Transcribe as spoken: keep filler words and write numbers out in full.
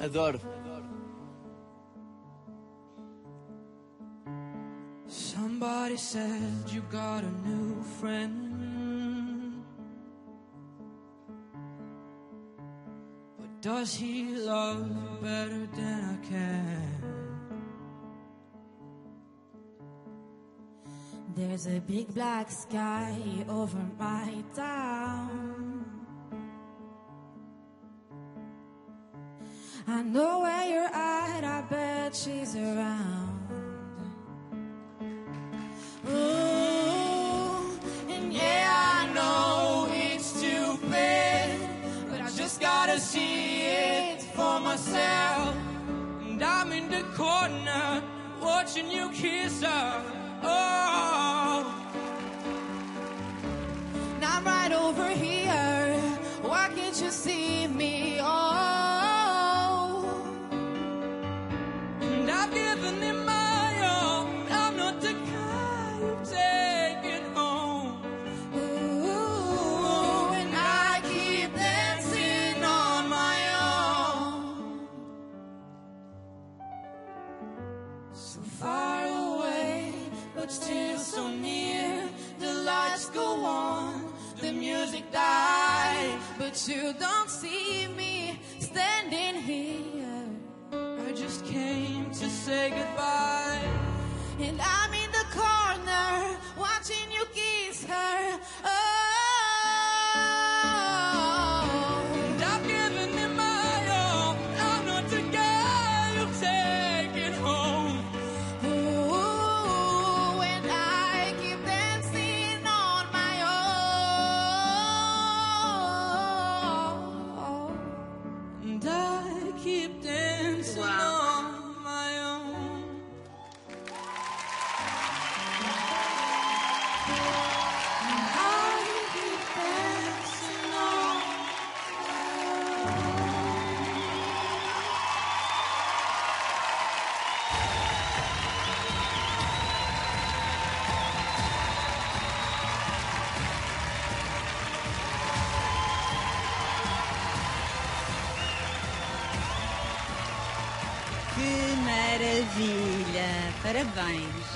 Adoro. Somebody said you got a new friend, but does he love you better than I can? There's a big black sky over my town. I know where you're at, I bet she's around. Ooh, and yeah, I know it's stupid, but I just gotta see it for myself. And I'm in the corner watching you kiss her. Oh, and I'm right over here. Why can't you see me? Oh, and I've given him my all. I'm not the guy you take it home. ooh, and I keep dancing on my own. So far away, but still so near. The lights go on, the music dies, but you don't see me standing here. I just came to say goodbye. And I'm in the corner watching you kiss her. Oh, And I've given him my all. I'm not the guy you take it home. ooh, and I keep dancing on my own. And I keep dancing on my own. I keep dancing on Que maravilha! Parabéns!